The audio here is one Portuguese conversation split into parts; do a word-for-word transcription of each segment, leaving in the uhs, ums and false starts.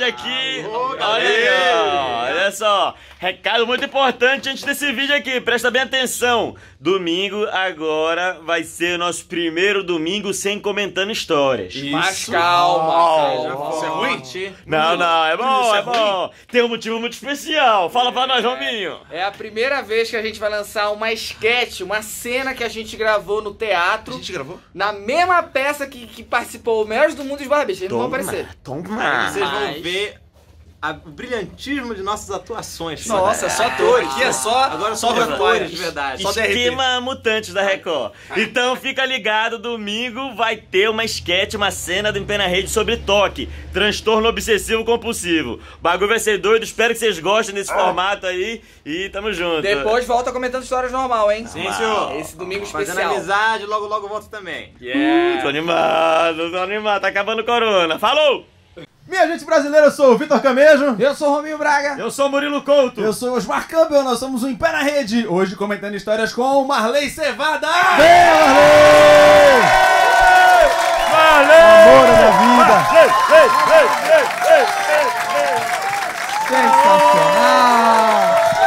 aqui. Olha aí, ó. Olha só. Recado muito importante antes desse vídeo aqui. Presta bem atenção. Domingo agora vai ser o nosso primeiro domingo sem comentando histórias. Isso. Mas calma. Oh. Isso é ruim? Não, não. É bom, Isso é, é bom. ruim? Tem um motivo muito especial. Fala pra nós, Rominho. É a primeira vez que a gente vai lançar uma sketch, uma cena que a gente gravou no teatro. A gente gravou? Na mesma peça que, que participou o Melhores do Mundo e os Barbichas. Eles não vão aparecer. Toma. Vocês vão ver a- o brilhantismo de nossas atuações. Nossa, cara. só atores. Aqui é só, Agora só só atores, de verdade. Só D R T. Esquema Mutantes da Record. Então fica ligado, domingo vai ter uma sketch, uma cena do Em Pé na Rede sobre toque, transtorno obsessivo compulsivo. O bagulho vai ser doido, espero que vocês gostem desse formato aí e tamo junto. Depois volta comentando histórias normal, hein? Sim, senhor. Esse domingo Fazendo especial. amizade, logo logo volto também. Uh, tô animado, tô animado, tá acabando o corona. Falou! Minha gente brasileira, eu sou o Vitor Camejo. Eu sou o Rominho Braga. Eu sou o Murilo Couto. Eu sou o Osmar Campbell, nós somos o Em Pé na Rede. Hoje comentando histórias com Marley Cevada. Vem, Marley! Marley! Amor da minha vida. Marley! Ei, ei, ei, ei, ei, ei. Sensacional.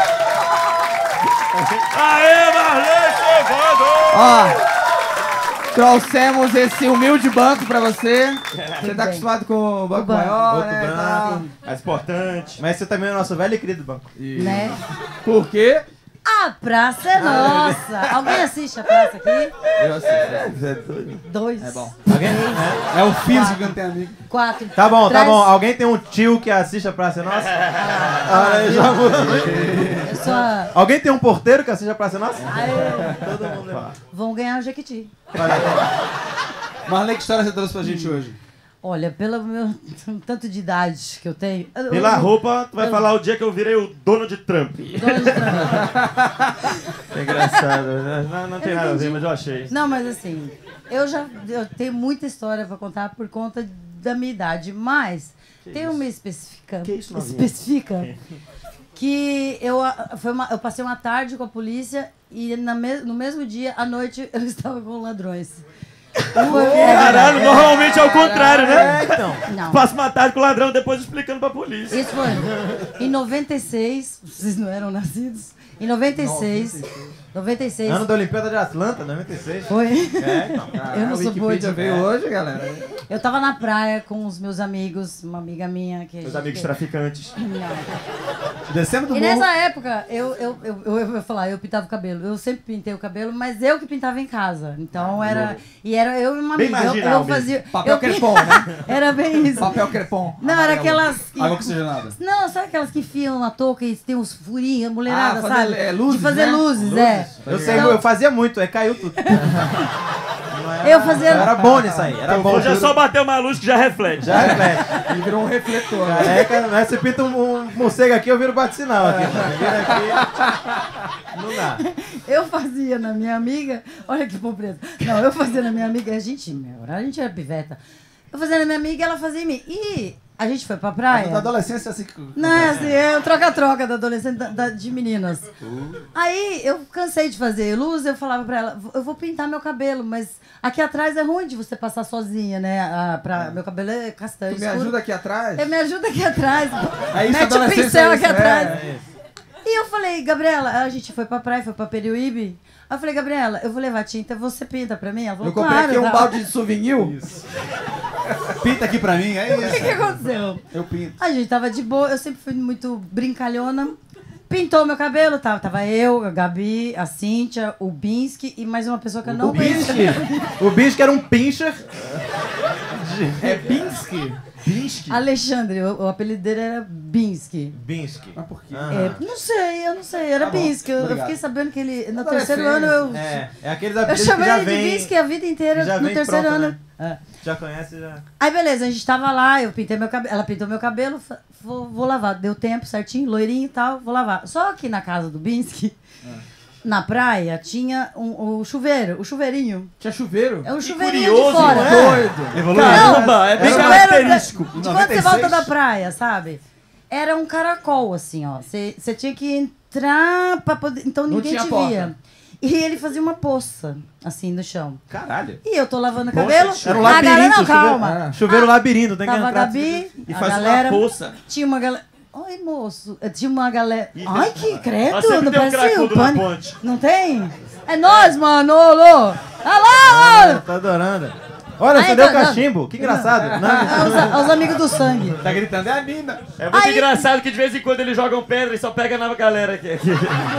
Aê, Marley Cevada! Ó, trouxemos esse humilde banco pra você. Você tá acostumado com o banco banco. maior, Outro né? branco, mais importante. Mas você também é o nosso velho e querido banco. Né? Por quê? A praça é nossa! Alguém assiste a praça aqui? Eu assisto. É doido. Dois. É bom. Alguém? É. É o físico que não tem amigo. Quatro. Tá bom, tá Traz- bom. Alguém tem um tio que assiste a Praça é Nossa? Olha aí, já mudou. Eu sou a... Alguém tem um porteiro que assiste a Praça é Nossa? Aê, Todo mundo é. vão ganhar o Jequiti. Marley, que história você trouxe pra gente hoje? Olha, pelo meu tanto de idade que eu tenho... eu- Pela eu- roupa, tu vai eu- falar o dia que eu virei o dono de Trump. Dono de Trump. É engraçado, né? Não, não tem Eu nada a ver, entendi. mas eu achei. Não, mas assim, eu já eu tenho muita história pra contar por conta da minha idade, mas tem uma específica, Que isso, novinha? específica que eu, foi uma, eu passei uma tarde com a polícia e na me, no mesmo dia, à noite, eu estava com ladrões. Foi- Caralho, normalmente é o contrário, né? É, então. Não. Passa uma tarde com o ladrão, depois explicando pra polícia. Isso foi em noventa e seis, vocês não eram nascidos? Em noventa e seis, noventa e seis, Ano da Olimpíada de Atlanta, noventa e seis. foi. É, então. Eu não a sou boa Wikipedia de... veio hoje, galera. Eu tava na praia com os meus amigos, uma amiga minha que... Meus amigos traficantes. Não. Descendo do E morro. nessa época, eu, eu, eu, eu, eu ia falar, eu pintava o cabelo. Eu sempre pintei o cabelo, mas eu que pintava em casa. Então era... E era eu e uma Bem amiga. Eu, marginal eu fazia... Papel eu, crepom, né? Era bem isso. Papel crepom. Não, era amarelo. aquelas... que- Água oxigenada. Não, sabe aquelas que enfiam na touca e tem uns furinhos, a mulherada, Ah, fazer, sabe? é, luzes, De fazer né? luzes, é. Eu sei, Então- eu fazia muito, aí caiu tudo. Eu fazia... Eu era bom nisso aí, era bom. Hoje é só bater uma luz que já reflete. Já reflete. Ele virou um refletor. né? Careca, né? Você pinta um, um morcego aqui, eu viro bate-sinal aqui. mano. Vira aqui. Não dá. Eu fazia na minha amiga, olha que pobreza. Não, eu fazia na minha amiga, a gente, meu, a gente era piveta. Eu fazia na minha amiga e ela fazia em mim. E a gente foi pra praia. Na adolescência, assim... que- Não, é assim, é um troca-troca da adolescente da- da- de meninas. Aí eu cansei de fazer luz, eu falava pra ela, eu vou pintar meu cabelo, mas aqui atrás é ruim de você passar sozinha, né? Ah, pra, Meu cabelo é castanho Tu me escuro. ajuda aqui atrás? É, me ajuda aqui atrás. É isso, Mete o adolescência pincel é aqui isso, atrás. é, E eu falei, Gabriela, a gente foi pra praia, foi pra Periuíbe. Aí eu falei, Gabriela, eu vou levar tinta, você pinta pra mim? Ela falou, Eu comprei claro. aqui um tá. balde de souvenir. Pinta aqui pra mim, é O que isso. que aconteceu? Eu pinto. A gente tava de boa, eu sempre fui muito brincalhona. Pintou meu cabelo, tava, tava eu, a Gabi, a Cíntia, o Binsky e mais uma pessoa que eu não O Binsky. conhecia. O bicho que era um pincher. É Binsky? Binsky? Alexandre, o, o apelido dele era Binsky. Binsky. Mas por quê? É, não sei, eu não sei, era Tá bom, Binsky. Eu, eu obrigado. fiquei sabendo que ele, no Adolescente. terceiro ano, eu, É, é aqueles eu apelidos que chamei já ele de vem... Binsky a vida inteira, já no vem terceiro pronto, ano. né? É. Já conhece, já... Aí beleza, a gente tava lá, eu pintei meu cabelo, ela pintou meu cabelo, fa- vou, vou lavar. Deu tempo certinho, loirinho e tal, vou lavar. Só que na casa do Binsky, na praia, tinha um, o chuveiro, o chuveirinho. Tinha chuveiro? É um chuveirinho curioso, de fora. não é? Doido. Evoluiu. Caramba, é bem o chuveiro característico. De quando noventa você e volta seis? da praia, sabe? Era um caracol, assim, ó. Você você tinha que entrar pra poder... Então Não ninguém tinha te porta. via. E ele fazia uma poça, assim, no chão. Caralho. E eu tô lavando o cabelo. Era um a galera, labirinto. não, calma. Chuveiro, chuveiro labirinto, tem que Tava a entrar. Gabi, E a faz galera, uma poça. Tinha uma galera... Oi, moço. Tinha uma galera... Ai, que credo. Mas sempre Não tem um parece o cracudo na pânico. ponte. Não tem? É nós, mano. Ô, Lô. Olha lá, mano. Tá adorando. Olha, Aí, você deu tá- tá- cachimbo. Que engraçado. É Não, os, a- os amigos do sangue. Tá gritando, é a Nina. É muito Aí- engraçado que de vez em quando eles jogam pedra e só pega na galera aqui. aqui.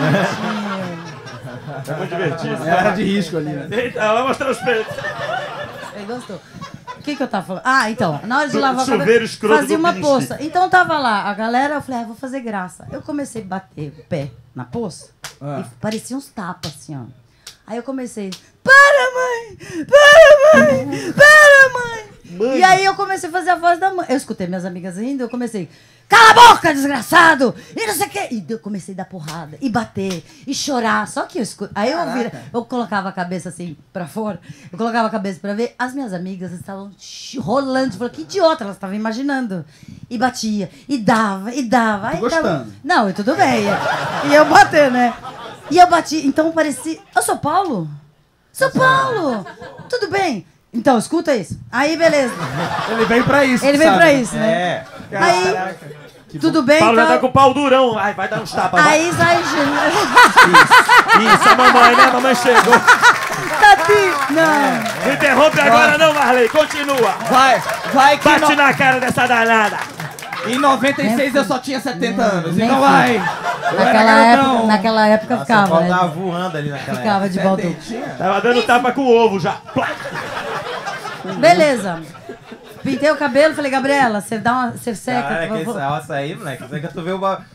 É muito divertido. É área de risco ali, né? Eita, vai mostrar os peitos. Ele gostou. O que que eu tava falando? Ah, então, na hora de Do lavar o chuveiro cabelo, escroto fazia do uma Pinsky. poça. Então tava lá, a galera, eu falei, ah, vou fazer graça. Eu comecei a bater o pé na poça Ah. e parecia uns tapas, assim, ó. Aí eu comecei, para, mãe! Para, mãe! Para, mãe! E aí eu comecei a fazer a voz da mãe. Eu escutei minhas amigas rindo, eu comecei, cala a boca, desgraçado! E não sei o quê. E eu comecei a dar porrada, e bater, e chorar. Só que eu escutei. Aí eu vira, eu colocava a cabeça assim pra fora, eu colocava a cabeça pra ver. As minhas amigas estavam ch- rolando. Falei, que idiota, elas estavam imaginando. E batia, e dava, e dava. Aí gostando. tava- Não, e tudo bem. E eu bater, né? E eu bati, então parecia. Eu sou Paulo? Sou Paulo! Tudo bem. Então, escuta isso. Aí, beleza. Ele veio pra isso. Ele veio sabe? pra isso, né? É. Aí, tudo bem, Paulo já então. tá com o pau durão. Ai, vai dar uns tapas. vai. Aí sai. Isso, a mamãe, né? A mamãe chegou. Tati! Não. Não interrompe agora não, Marley. Continua. Vai, vai que Bate no- na cara dessa danada. em noventa e seis eu só tinha setenta anos. Nem Então fui. vai. Eu era Naquela época, garotão. naquela época Nossa, o ficava, pau tava né? voando ali naquela Ficava de baldu. Setentinha. Tava dando tapa com o ovo já. Plá. Beleza. Pintei o cabelo, falei, Gabriela, você dá uma. Você seca. Cara, eu que vou- essa aí, moleque. Você que tu vê o ba...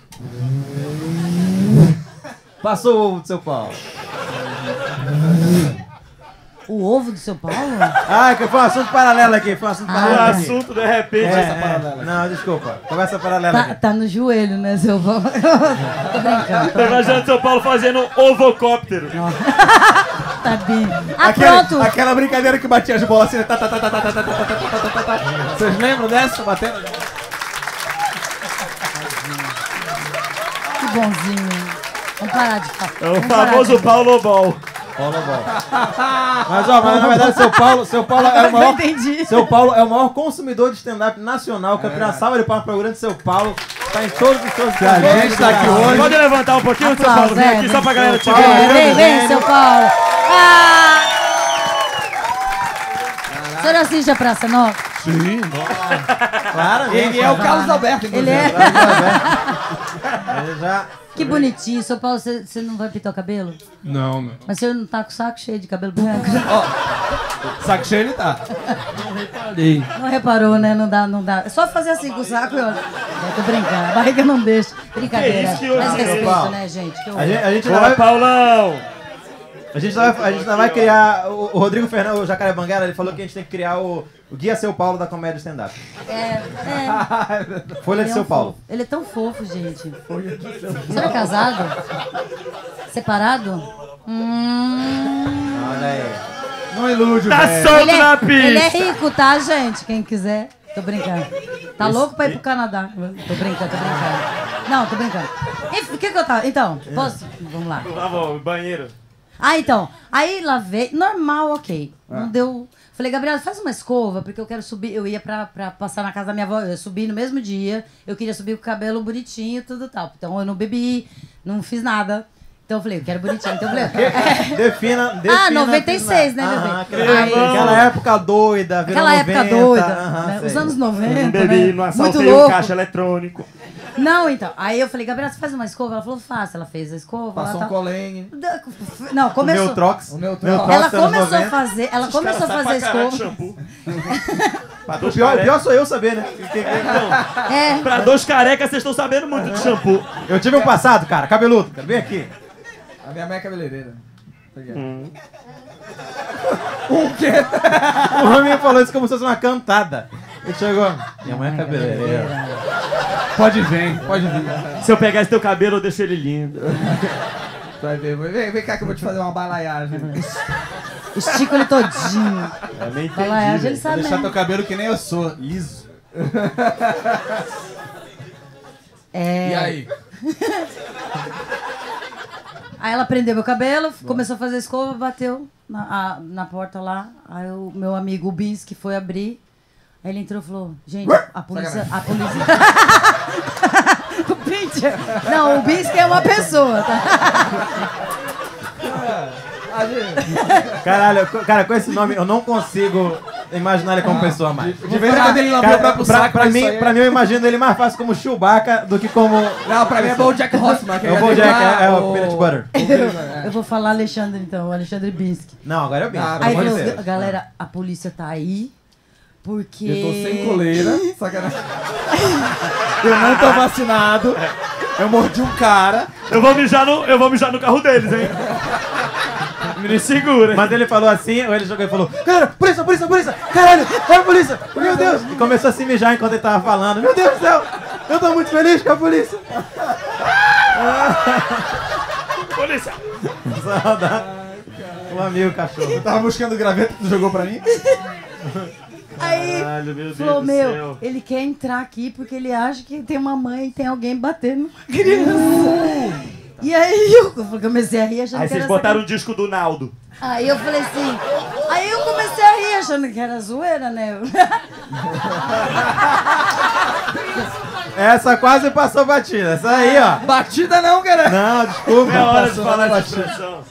Passou o ovo do seu pau. O ovo do seu Paulo? Ah, que foi um assunto paralelo aqui. Foi um assunto Ah, O paralelo aqui. assunto, de repente. É, essa é. paralela. Não, desculpa. Conversa paralela Tá, aqui. tá no joelho, né, seu Paulo? Tô brincando. Tô imaginando São Paulo fazendo um ovocóptero. Tá bem. Ah, Aquela, pronto. aquela brincadeira que batia as bolas assim, né? Tá, tá, tá, tá, tá, tá, tá, tá, tá, tá, tá, tá, tá. Vocês lembram dessa? Batendo? Que bonzinho. Vamos parar de falar. É o famoso Paulo Ball. Paulo Ball. Mas, ó, mas na verdade, seu Paulo, seu Paulo é o Agora maior. eu entendi. Seu Paulo é o maior consumidor de stand-up nacional. Campeão salva de palmas para o grande Seu Paulo. Tá em todos os seus a gente tá aqui hoje. Pode levantar um pouquinho, São Paulo? Vem Aplausos, aqui é, só pra galera te São ver. Paulo. É, vem, vem, Gênio. seu Paulo. Ah! O senhor assiste a Praça Nova? Claro, Ele é o Carlos Alberto, Ele inclusive. é. Ele já. Que bonitinho. Seu Paulo, você, você não vai pintar o cabelo? Não, não. Mas você não tá com o saco cheio de cabelo branco? Saco cheio ele tá. Não reparou, né? Não dá, não dá. É só fazer assim com o saco e olha. Eu tô brincando. A barriga não deixa. Brincadeira. Que isso que eu- Mais Seu respeito, Paulo. né, gente? Que A gente, a gente ainda Boa, vai, Paulão. a gente ainda vai, a gente ainda vai criar. O, o Rodrigo Fernando, o Jacaré Banguela, ele falou que a gente tem que criar o, o Guia Seu Paulo da comédia stand-up. É, é. Folha Ele de é Seu um Paulo. fofo. Ele é tão fofo, gente. Você é casado? Separado? Hum... Olha aí. Não ilude o Tá velho. solto Ele na é, pista. ele é rico, tá, gente? Quem quiser. Tô brincando. Tá louco pra ir pro Canadá. Tô brincando, tô brincando. Não, tô brincando. Enfim, o que que eu tava... Então, posso... Vamos lá. Tá bom, banheiro. Ah, então. Aí lavei. Normal, ok. Não deu... Falei, Gabriela, faz uma escova, porque eu quero subir. Eu ia pra, pra passar na casa da minha avó. Eu ia subir no mesmo dia. Eu queria subir com o cabelo bonitinho e tudo tal. Então eu não bebi, não fiz nada. Então eu falei, eu quero bonitinho. Então eu falei, é. Defina, defina. Ah, noventa e seis, né, Aham, bebê? Aquela, Aí- aquela época doida, virou Aquela época noventa, doida. aham, né? sei. Os anos Não noventa. bebi, né? não Muito assaltei o louco. caixa eletrônico. Não, então. Aí eu falei, Gabriela, você faz uma escova? Ela falou, faço. Ela fez a escova. Passou ela um tá... colene. Não, começou. Neutrox. O Neutrox. Neutrox, Ela anos começou a noventa. fazer, ela começou a Cara, fazer a sai pra caralho de escova. shampoo. Pra O dois pior, o carecas- pior sou eu saber, né? Que- que- que- É. Pra dois carecas, vocês estão sabendo muito de shampoo. Eu tive um passado, cara, cabeludo, cara, vem aqui. A minha mãe é cabeleireira. Tá aqui. O Raminho falou isso como se fosse uma cantada. Ele chegou, minha mãe é cabeleireira. Pode vir, pode vir. Se eu pegar esse teu cabelo, eu deixo ele lindo. Vai ver, vai ver. Vem cá que eu vou te fazer uma balaiagem. Estica ele todinho. É meio Balaiagem, ele entendido. sabe Vou deixar mesmo. teu cabelo que nem eu sou, liso. É. E aí? Aí ela prendeu meu cabelo, começou a fazer escova, bateu na, a, na porta lá. Aí o meu amigo, o Binsky, foi abrir. Aí ele entrou e falou, gente, a polícia... A polícia... o Pincher... Não, o Binsky é uma pessoa, tá? Caralho, cara, com esse nome eu não consigo imaginar ele como pessoa mais. De vez em quando ele lambeu o próprio pra, saco. pra, mas mim, isso aí é- pra mim, eu imagino ele mais fácil como Chewbacca do que como... Não, pra mim é bom o Jack Horseman. que É o ia Bojack, levar é, é o Peanut Butter. Eu vou falar Alexandre, então, o Alexandre Binsky. Não, agora é o Binsky. Ah, Aí pelo amor de falou, Deus. galera, a polícia tá aí, porque... Eu tô sem coleira. Sacanagem. Eu não tô vacinado. Eu mordi um cara. Eu vou mijar no, eu vou mijar no carro deles, hein? Me segura. Mas ele falou assim, ou ele jogou e falou, cara, polícia, polícia, polícia, caralho, é a polícia, meu Deus. E começou a se mijar enquanto ele tava falando, meu Deus do céu, eu tô muito feliz com a polícia. Polícia. Saudade. Um amigo cachorro. Eu tava buscando o graveto que tu jogou pra mim. Aí Caralho, meu Deus falou, do meu, céu. ele quer entrar aqui porque ele acha que tem uma mãe e tem alguém batendo numa criança. E aí eu comecei a rir achando Aí que vocês era botaram o disco do Naldo. Aí eu falei assim, aí eu comecei a rir achando que era zoeira, né? Essa quase passou batida, essa aí, ó. Batida não, cara. Não, desculpa. É hora de passou falar de batida. expressão.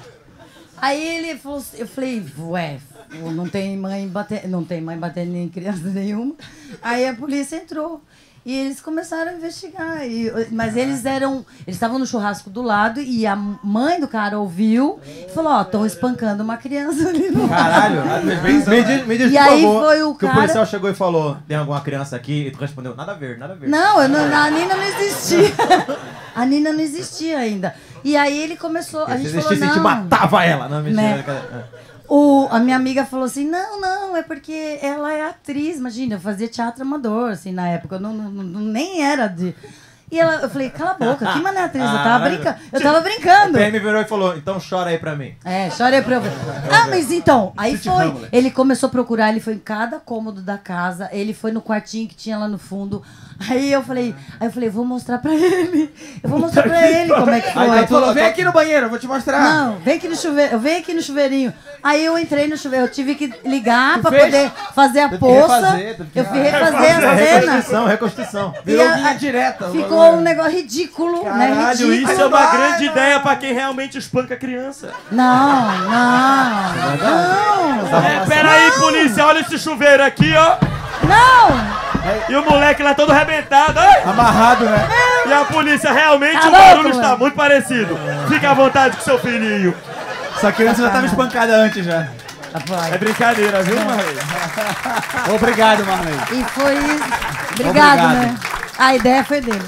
Aí ele falou, eu falei, ué, não tem mãe batendo, não tem mãe batendo em criança nenhuma. Aí a polícia entrou. E eles começaram a investigar. E, mas eles eram. Eles estavam no churrasco do lado e a mãe do cara ouviu e falou: ó, estão espancando uma criança ali no Caralho, me diz, me diz E por aí favor, foi o que cara- o policial chegou e falou, tem alguma criança aqui? E tu respondeu, nada a ver, nada a ver. Não, eu não, a Nina não existia. A Nina não existia ainda. E aí ele começou. A Se gente falou, existisse, a gente não. matava ela. Não, mentira. Né? cara. O, a minha amiga falou assim, não, não, é porque ela é atriz, imagina, eu fazia teatro amador, assim, na época, eu não, não, não- nem era de... E ela, eu falei, cala a boca, que mané atriz, eu tava brincando, eu tava O brincando. P M virou e falou, então chora aí pra mim. É, chorei pra eu ver. Ah, mas então, aí foi, ele começou a procurar, ele foi em cada cômodo da casa, ele foi no quartinho que tinha lá no fundo, aí eu falei, aí eu falei, vou mostrar pra ele, eu vou mostrar pra ele como é que foi. Aí tu falou, vem aqui no banheiro, eu vou te mostrar. Não, vem aqui no chuveiro, eu venho aqui no chuveirinho. Aí eu entrei no chuveiro, eu tive que ligar pra fez? poder fazer a que poça. refazer, teve que Eu fui refazer a cena. Reconstrução, reconstrução. Virou E a- linha direta. Ficou um negócio ridículo, né? Caralho, Ridículo. isso é uma grande ideia pra quem realmente espanca criança. Não, não, não, É, peraí, polícia, olha esse chuveiro aqui, ó. não. E o moleque lá todo arrebentado. Ai! Amarrado, né? E a polícia, realmente Tá o barulho louco, está mano. muito parecido. Fica à vontade com seu filhinho. Essa criança já tava espancada antes já. É brincadeira, viu, Marley? Obrigado, Marley. E foi isso. Obrigado, Obrigado. né? A ideia foi dele.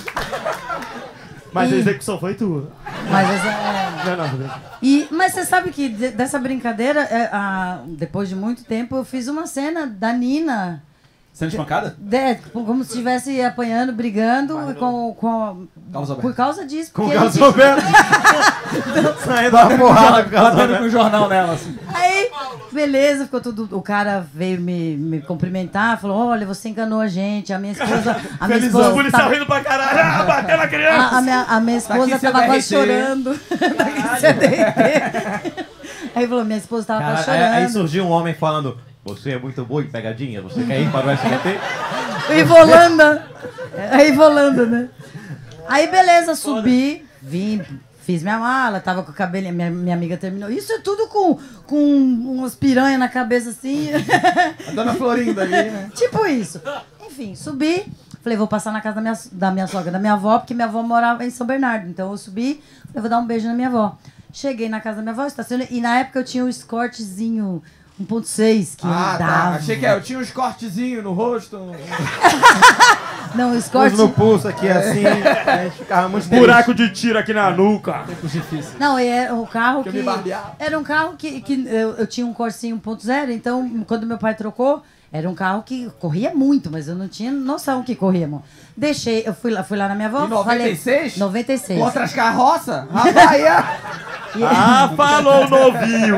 Mas a E- execução foi tua. Mas essa, é... Não, não, não. E, mas você sabe que de- dessa brincadeira, é, a- depois de muito tempo, eu fiz uma cena da Nina. Sendo espancada? É, como se estivesse apanhando, brigando com, com, Carlos Alberto. por causa disso. Com o porque Carlos ele- Alberto. Saindo uma porrada com o Carlos Batendo Alberto. com o jornal nela, assim. Aí, beleza, ficou tudo. O cara veio me, me cumprimentar, falou: olha, você enganou a gente, a minha esposa. A minha O esposa. policial tava- rindo pra caralho. Ah, bateu na criança. a, a minha, a minha esposa seu tava quase D R T. chorando. Tá aqui seu D R T. Aí falou: minha esposa tava Cara, quase aí, chorando. aí surgiu um homem falando, você é muito boa em pegadinha, você quer ir para o S B T? Ivolanda. É Ivolanda, né? Aí, beleza, subi, vim, fiz minha mala, tava com o cabelo, minha, minha amiga terminou. Isso é tudo com, com umas piranhas na cabeça assim. A dona Florinda ali, né? Tipo isso. Enfim, subi. Falei, vou passar na casa da minha, da minha sogra, da minha avó, porque minha avó morava em São Bernardo. Então eu subi, falei, vou dar um beijo na minha avó. Cheguei na casa da minha avó, estacionei, e na época eu tinha um escortezinho um ponto seis que Ah, eu tá. dava. Achei que é, eu tinha uns cortezinhos no rosto. Não, o Pus escorte... no pulso aqui assim, a gente ficava muito feliz. Buraco de tiro aqui na nuca. Não, era o carro Que que... eu me barbeava. Era um carro que, que eu, eu tinha um Corsinho um ponto zero, então quando meu pai trocou, era um carro que corria muito, mas eu não tinha noção que corria, mano. Deixei, eu fui lá, fui lá na minha avó, Em noventa e seis? falei... noventa e seis? Contra as carroças? Rapaz, E- Ah, falou novinho.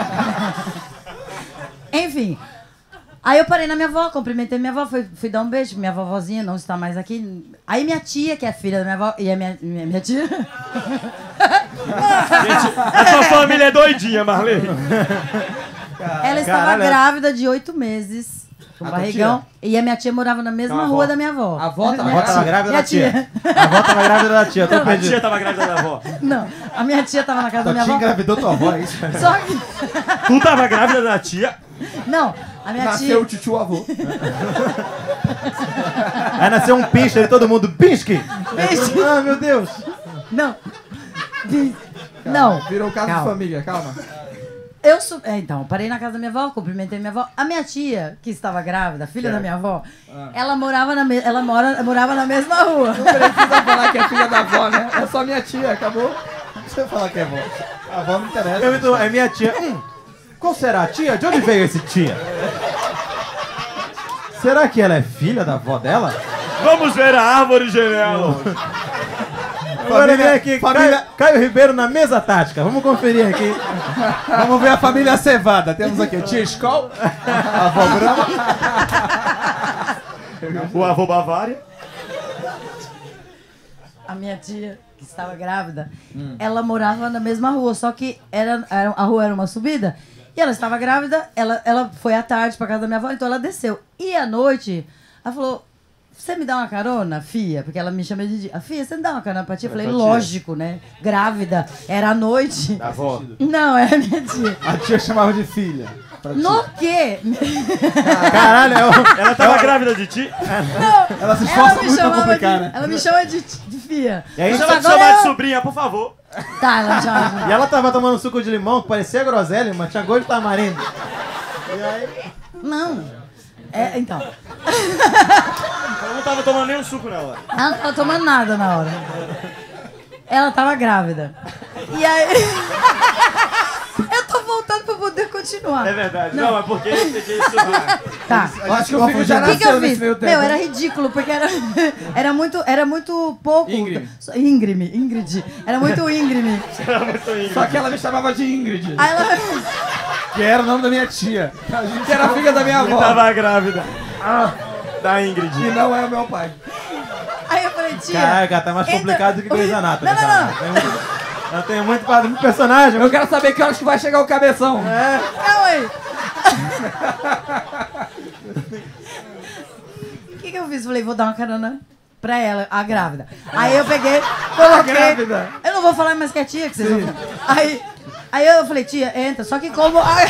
Enfim. Aí eu parei na minha avó, cumprimentei minha avó, fui, fui dar um beijo, minha vovozinha não está mais aqui. Aí minha tia, que é filha da minha avó, e a minha, minha, minha tia... Gente, a sua família é doidinha, Marley. Ela estava Caralho. grávida de oito meses. Com A barrigão. tua E a minha tia morava na mesma Então, a rua avó. da minha avó. A avó tava A avó tava grávida Minha da tia. A avó tava grávida da tia, eu tô A tia perdido. tava grávida da avó. Não, a minha tia tava na casa da Tua minha tia avó. engravidou tua avó, é isso? Só que. Tu tava grávida da tia? Não, a minha Nasceu o tia. tio avô. Aí nasceu um pincher e todo mundo, Pinsky! Pinche. Ah, meu Deus! Não. Não. Virou caso Calma. de família, calma. Eu sou. É, então, parei na casa da minha avó, cumprimentei minha avó. A minha tia, que estava grávida, filha da minha avó, ela morava na me... ela mora... morava na mesma rua. Não precisa falar que é filha da avó, né? É só minha tia, acabou. Não precisa falar que é avó. A avó não interessa. Eu, então, é minha tia. Hum, qual será a tia? De onde veio esse tia? Será que ela é filha da avó dela? Vamos ver a árvore genealógica. Agora vem aqui, família- Caio, Caio Ribeiro na mesa tática. Vamos conferir aqui. Vamos ver a família cevada. Temos aqui a tia Skol, a avó Brama. O avô Bavária. A minha tia, que estava grávida, ela morava na mesma rua, só que era, era- a rua era uma subida. E ela estava grávida, ela, ela foi à tarde pra casa da minha avó, então ela desceu. E à noite, ela falou: você me dá uma carona, Fia? Porque ela me chama de dia. Fia, você me dá uma carona pra tia? Eu falei, lógico, né? Grávida, era à noite. Da avó. Não, é a minha tia. A tia chamava de filha. pra tia. No quê? Caralho, é o... Ela tava grávida de ti? Não, Ela se esforça me muito pra chamava complicar, de, né? ela me chama de, de Fia. E aí, Chama de Agora chamar de eu- sobrinha, por favor. Tá, ela me chama de... e ela tava tomando suco de limão, que parecia groselha, mas tinha gosto de tamarindo. Não. É, então. Ela não tava tomando nem um suco na hora. Ela não tava tomando nada na hora. Ela tava grávida. E aí. Eu tô voltando pra poder continuar. É verdade. Não, é porque eu peguei isso lá. Tá. Eu acho que o filho já O que, que eu nasceu nesse fiz? meio tempo. Meu, era ridículo, porque era, era, muito, era muito pouco. Íngreme. Só- Íngreme, Ingrid. Era muito íngreme. Era muito íngreme. Só que ela me chamava de Ingrid, Aí ela. Que era o nome da minha tia. que era filha da minha E avó. tava grávida. Ah, da Ingrid. E não é o meu pai. Aí eu falei, tia. Caraca, tá mais entra- complicado do que Grey's Anatomy. Não, não, cara. não. Tem muito- Ela tem muito, muito personagem. Eu quero saber que horas que vai chegar o cabeção. Não, aí. O que, que eu fiz? Falei, vou dar uma carona pra ela, a grávida. Aí eu peguei, coloquei. grávida. Eu não vou falar mais que é tia, que vocês vão. Aí, aí eu falei, tia, entra. Só que como. Ai,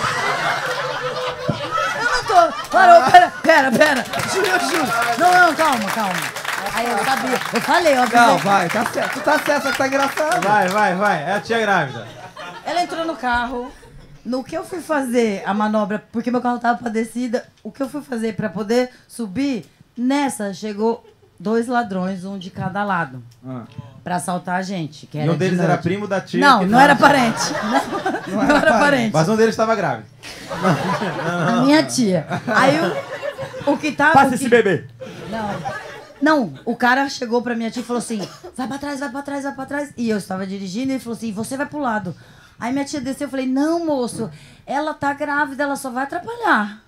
eu não tô. Parou, pera, pera, pera. Juro, eu juro. Não, não, calma, calma. Aí eu sabia. Eu falei, ó. Não, vai, tá certo. Tu tá certo, só que tá engraçado. Vai, vai, vai. É a tia grávida. Ela entrou no carro. No que eu fui fazer a manobra, porque meu carro tava pra descida, o que eu fui fazer pra poder subir, nessa chegou dois ladrões, um de cada lado, pra assaltar a gente. Que E era um de deles era noite. primo da tia. Não, que não era parente. Não, não era parente. Mas um deles estava grávido. A minha tia. Aí o, o que tava. Passa o que- esse bebê. Não. Não, o cara chegou pra minha tia e falou assim: vai pra trás, vai pra trás, vai pra trás. E eu estava dirigindo e ele falou assim: você vai pro lado. Aí minha tia desceu, eu falei: não, moço, ela tá grávida, ela só vai atrapalhar.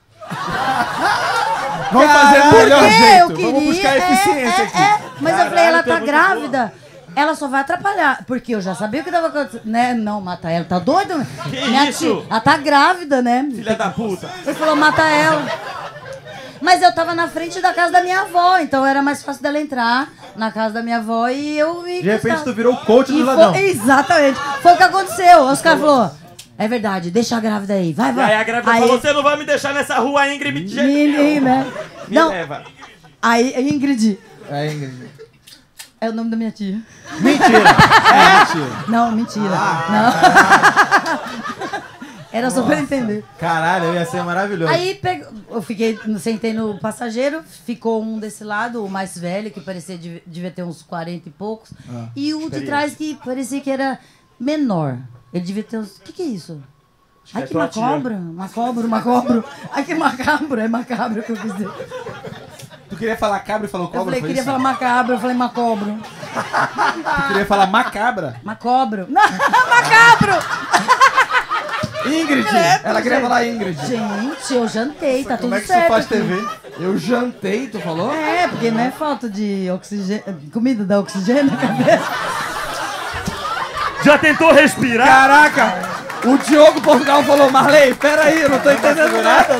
Vamos fazer o Porque melhor eu jeito. queria. Vamos buscar é, eficiência é, aqui. é. Mas eu falei: ela Caralho, tu é tá muito grávida. Ela só vai atrapalhar. Porque eu já sabia o que tava acontecendo. Né? Não, mata ela. Tá doida? Que Minha isso? tia, ela tá grávida, né? Filha da puta. Ele falou: mata ela. Mas eu tava na frente da casa da minha avó, então era mais fácil dela entrar na casa da minha avó e eu ia. De repente tu virou o coach E do foi- ladrão. Exatamente. Foi o que aconteceu. Os caras falaram: é verdade, deixa a grávida aí. Vai, E vai. aí a grávida falou, você não vai me deixar nessa rua íngreme de jeito Ninguém, nenhum. né? Me Não, leva. aí Ingrid. É, Ingrid. É o nome da minha tia. Mentira. É mentira. Não, mentira. Ah. Não. Era só pra entender. Caralho, eu ia ser maravilhoso. Aí pego, eu fiquei, sentei no passageiro, ficou um desse lado, o mais velho, que parecia devia, devia ter uns quarenta e poucos, e o de trás que parecia que era menor. Ele devia ter uns. O que, que é isso? Ai, é que tua tia. macabro, macabro, macabro. Ai, que macabro, é macabro que eu quis dizer. Tu queria falar cabra e falou Eu cobra, falei, foi queria isso? falar macabro, eu falei macabro. Tu queria falar macabra? Macabro. Não, macabro! Ingrid! Ela queria falar Ingrid. Gente, eu jantei, tá tudo Como é que certo. isso faz aqui. T V? Eu jantei, tu falou? É, porque não é falta de oxigênio. Comida dá oxigênio na cabeça. Já tentou respirar? Caraca! O Diogo Portugal falou, Marley, peraí, eu não tô entendendo nada.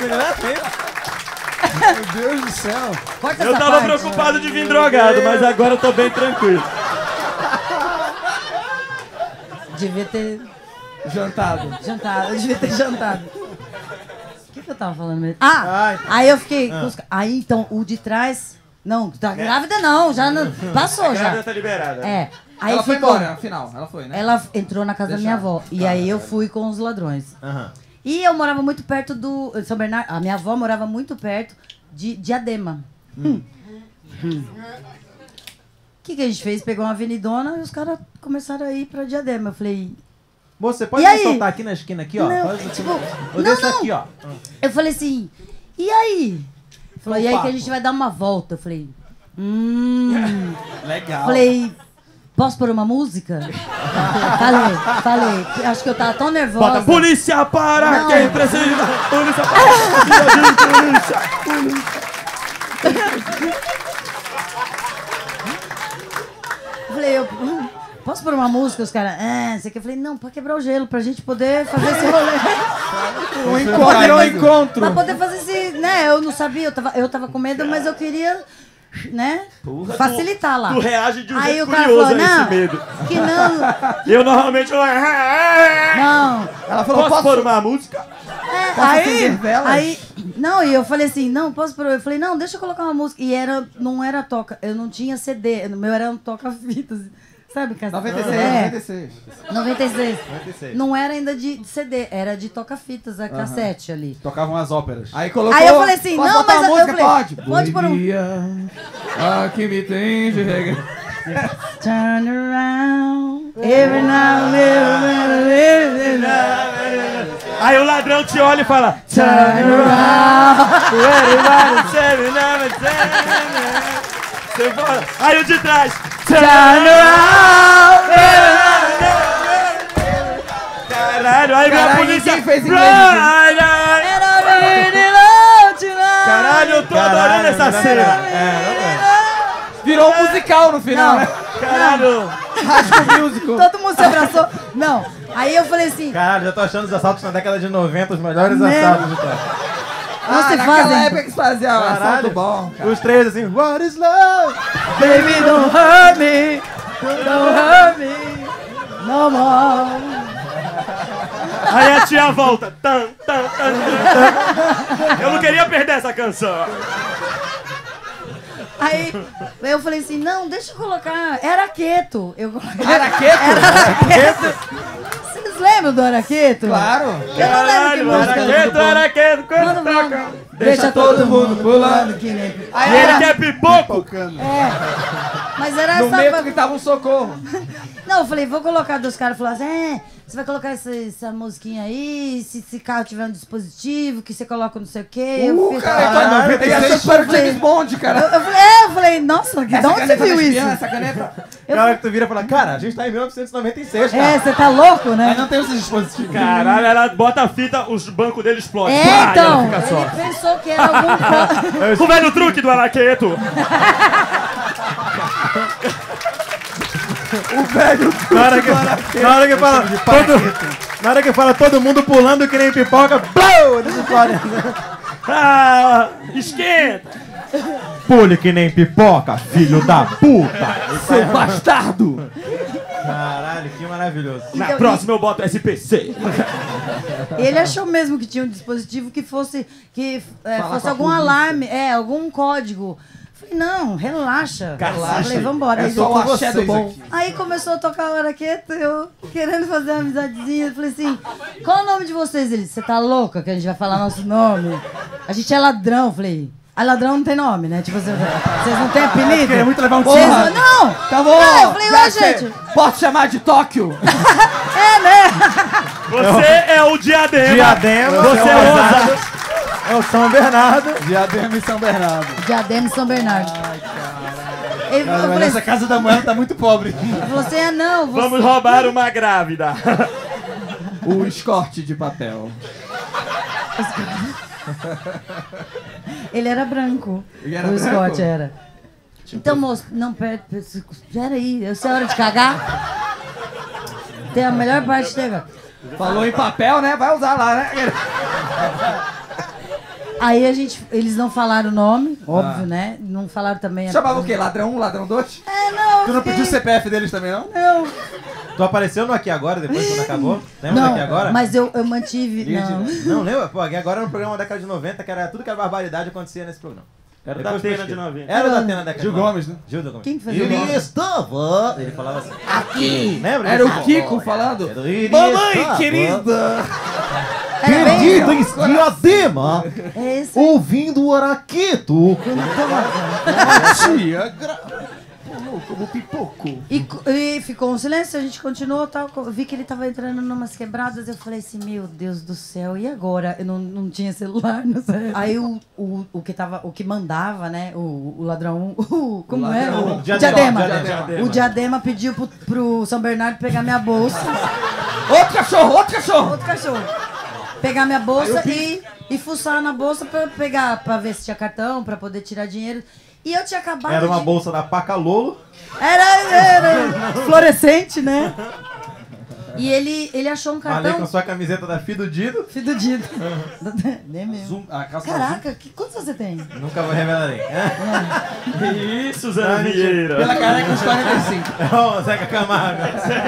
Meu Deus do céu. Corta Eu essa tava parte. preocupado de vir drogado, mas agora eu tô bem tranquilo. Devia ter Jantado. jantado, eu devia ter jantado. O que, que eu tava falando mesmo? Ah, Ai. aí eu fiquei... com os ca- Aí, então, o de trás... Não, tá grávida não, já não, passou já. Já tá liberada. É. Aí Ela foi ficou... embora, afinal. Ela foi, né? Ela entrou na casa da minha avó. E aí eu fui com os ladrões. Aham. E eu morava muito perto do... São Bernardo... A minha avó morava muito perto de Diadema. Hum. Hum. O que, que a gente fez? Pegou uma avenidona e os caras começaram a ir pra Diadema. Eu falei... Moço, você pode E me aí? soltar aqui na esquina aqui, ó? Não, Faz- tipo, Eu não, deixo não. aqui, ó. Eu falei assim... E aí? Falou, e aí que a papo. gente vai dar uma volta. Eu falei... Hum... Legal. Falei... Posso pôr uma música? falei, falei. Acho que eu tava tão nervosa. Bota polícia para Não. quem precisa! Polícia para polícia! Falei, eu... hum, Posso pôr uma música? Os caras... Ah, você quer? Eu falei, não, pra quebrar o gelo, pra gente poder fazer esse rolê. Um encontro, um encontro. Pra poder fazer esse... Né, eu não sabia, eu tava, eu tava com medo, mas eu queria... Né? Facilitar lá. Tu reage de um Aí jeito o cara curioso falou, a esse não, medo. que não, Eu normalmente... Eu... não. Ela falou, Posso posso... pôr uma música? É, Posso aí, acender velas? aí, não, e eu falei assim, não, posso pôr, eu falei, não, deixa eu colocar uma música, e era, não era toca, eu não tinha C D, o meu era um toca-fitas, sabe, Castro? noventa e seis, É, noventa e seis. noventa e seis. noventa e seis. Não era ainda de, de C D, era de toca-fitas, a cassete ali. Tocavam as óperas. Aí colocou... Aí eu falei assim, posso não, botar mas uma eu- música? eu falei, Pode. pode pôr um- Boemia, aqui me tem de reggae. Turn around, every now and then, Aí o ladrão te olha e fala... turn around. Você fala. Aí o de trás... Caralho, aí vem a Caralho, polícia... ninguém fez inglês, Caralho, And I really love tonight. Caralho, eu tô Caralho, adorando essa não, cena. Virou um musical no final, Não. né? Caralho. Rasco Musical. Todo mundo se abraçou. Não. Aí eu falei assim, Caralho, já tô achando os assaltos na década de noventa os melhores Né? assaltos de todos. não Ah, se naquela fazem. época que se fazia assalto Caralho. bom, cara. Os três assim, what is love? Baby, don't hurt me. Don't hurt me. No more. Aí a tia volta. Tan, tan, tan, tan, tan. Eu não queria perder essa canção. Aí eu falei assim, não, deixa eu colocar. Era quieto. Eu coloquei. Araqueto? Era araqueto. Vocês lembram do araqueto? Claro. Eu não lembro que Caralho, música. era quieto, era quieto. Quando Quando toca. vamos- Deixa todo mundo pulando que nem... Aí E ele era quer pipoco. É. Mas era no essa... meio que tava um socorro. Não, eu falei, vou colocar dos caras. Falaram assim, é, você vai colocar essa, essa musiquinha aí, se esse carro tiver um dispositivo, que você coloca não sei o quê. Eu Uh, fiz- cara, Caralho, então, ia ser para o James Bond, Eu, cara. eu falei, é, eu falei, nossa, de Essa onde você caneta viu tá isso? espiando, Essa caneta. Cara que tu vira e fala, cara, a gente tá em mil novecentos e noventa e seis, cara. É, você tá louco, Aí né? não tem esses dispositivos. Caralho, ela bota a fita, os bancos dele explodem. É, Pá, e então, ela fica só. ele pensou que era algum... co- O velho truque do Araqueto. Na hora que, na hora que fala, todo, na hora que fala todo mundo pulando que nem pipoca, blow, eles explodem. Ah, esquenta. Pule que nem pipoca, filho da puta. Seu bastardo. Caralho, que maravilhoso. Na Então, próxima eu boto S P C. Ele achou mesmo que tinha um dispositivo que fosse, que, é, Fala fosse com a algum polícia. alarme, é, algum código. Falei, não, relaxa. Relaxa. Falei, vambora. É Aí, só o axé do vocês bom. aqui. aí começou a tocar a hora quieta, eu querendo fazer uma amizadezinha. Eu falei assim, qual o nome de vocês? Ele, você tá louca que a gente vai falar nosso nome? A gente é ladrão. Falei, a ladrão não tem nome, né? Tipo, vocês, vocês não têm apelido? Queria muito levar um Vocês tiro. não, não! Tá bom. Não, eu falei, Já ué, que gente. Posso chamar de Tóquio? É, né? Você é o diadema. Diadema, Você é o ousado. é o São Bernardo. Diadema e São Bernardo. Diadema e São Bernardo. Ele, eu Cara, mas falei, essa casa da manhã tá muito pobre. você é não, você... Vamos roubar uma grávida. O escorte de papel. Ele era branco. Ele era o branco? Scott era. Então, moço, não, pera, pera, pera aí, essa é hora de cagar? Tem a melhor parte dele. Falou em papel, né? Vai usar lá, né? Aí a gente, eles não falaram o nome, óbvio, Ah. né? Não falaram também... a- Chamava o quê? Ladrão um, ladrão dois? É, não, Tu não fiquei- pediu o C P F deles também, não? Não, Tu apareceu no Aqui Agora, depois quando acabou? Lembra do não, Aqui Agora? mas eu, eu mantive... Não. Não, lembra? Pô, Aqui Agora era um programa da década de noventa, que era tudo que era barbaridade acontecia nesse programa. Era Depois da Atena pesquisa. de noventa. Era da Atena da década Gil de noventa. Gomes, né? Gil Gomes. Quem que fazia Ele o nome? estava... Ele falava assim. Aqui. Lembra? Era disso? o Kiko falando. Ele Mamãe estava querida! Era bem... Perdido em Diadema, É esse. ouvindo o Araqueto. Tia, gra... Pô, louco, como pipoco. E, co- e ficou um silêncio, a gente continuou, tal, co- vi que ele tava entrando numas quebradas, eu falei assim, meu Deus do céu, e agora? Eu não, não tinha celular, não sei. Aí o, o, o que tava, o que mandava, né, o, o ladrão, o, como O é? ladrão. O Diadema, Diadema. Diadema. O Diadema pediu pro, pro São Bernardo pegar minha bolsa, Outro cachorro, outro cachorro! outro cachorro, pegar minha bolsa e, e fuçar na bolsa pra pegar, pra ver se tinha cartão, pra poder tirar dinheiro. E eu tinha acabado Era uma de... bolsa da Pacalolo. Era, era fluorescente, né? E ele, ele achou um Ali com cartão... sua camiseta da Fido Dido. Fido Dido. Nem mesmo. Zoom, a calça Caraca, que, quantos você tem? Nunca vou revelarei. É, Isso, Zé Vieira. Pela careca, uns quarenta e cinco. é o Zeca Camargo.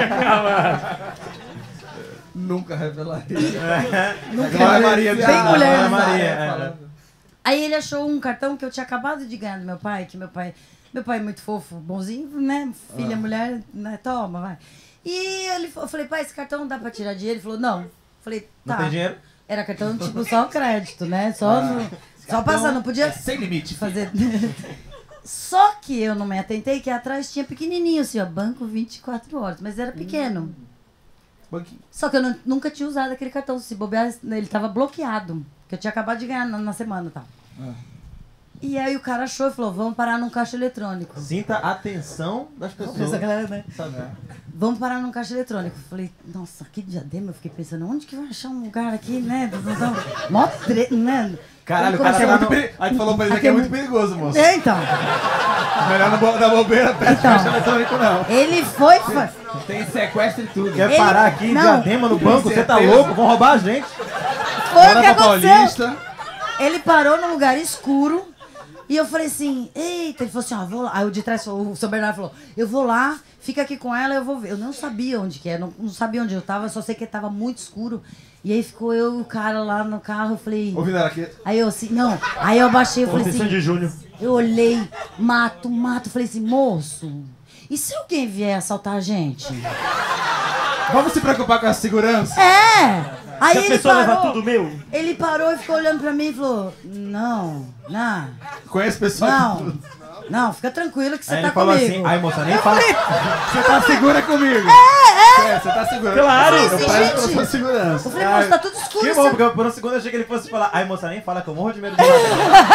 Nunca revelaria. Nunca Glória Maria, Bem Glória mulher. Glória né? Maria, É, é. falando. Aí ele achou um cartão que eu tinha acabado de ganhar do meu pai, que meu pai... Meu pai é muito fofo, bonzinho, né? Filha, mulher, né? Toma, vai. E ele, fa- eu falei, pai, esse cartão não dá pra tirar dinheiro? Ele falou, não. Eu falei, Não tá. tem dinheiro? Era cartão, tipo, só crédito, né? Só, no- só passar, não podia... Sem limite. fazer. Só que eu não me atentei que atrás tinha pequenininho, assim, ó, banco vinte e quatro horas, mas era pequeno. Banquinho. Só que eu não- nunca tinha usado aquele cartão, se bobear, ele tava bloqueado, que eu tinha acabado de ganhar na, na semana e tal. E aí o cara achou e falou, vamos parar num caixa eletrônico. Sinta a atenção das pessoas. Essa galera, né? Sabe? Vamos parar num caixa eletrônico. Eu falei, nossa, que Diadema, eu fiquei pensando, onde que vai achar um lugar aqui, né? Mó tre... né? Caralho, Eu o cara Aqui é tá muito no... peri... Aí tu falou pra ele Aqui que é é muito muito- perigoso, moço. É, então. Melhor não bo- dar bobeira perto do Então. caixa eletrônico, não. Ele foi... fa- Tem sequestro e tudo. Quer Ele- parar aqui em não. Diadema no banco? Você tá certeza. louco? Vão roubar a gente. Foi o Bora que pra aconteceu. Paulista. Ele parou num lugar escuro e eu falei assim, eita, ele falou assim, ó, vou lá. Aí o de trás, falou, o São Bernardo falou, eu vou lá, fica aqui com ela, eu vou ver. Eu não sabia onde que era, não, não sabia onde eu tava, só sei que tava muito escuro. E aí ficou eu e o cara lá no carro, eu falei... Ouvindo Araqueto. Aí eu assim, não, aí eu baixei, eu falei Conceição assim, de Júnior. eu olhei, mato, mato, eu falei assim, moço, e se alguém vier assaltar a gente? Vamos se preocupar com a segurança? É! Aí Se a ele pessoa levar parou, tudo meu, ele parou e ficou olhando pra mim e falou, não, não, Conhece o pessoal? não, não, fica tranquilo que você Aí tá ele falou comigo. assim, ai moça, nem fala. Você tá segura comigo? É, é. Você tá segura. Claro. Eu Eu falei presto assim, pela gente. sua segurança. Eu falei, moço, tá tudo escuro. Que você- bom, porque por um segundo eu achei que ele fosse falar, ai moça, nem fala que eu morro de medo de ladrão.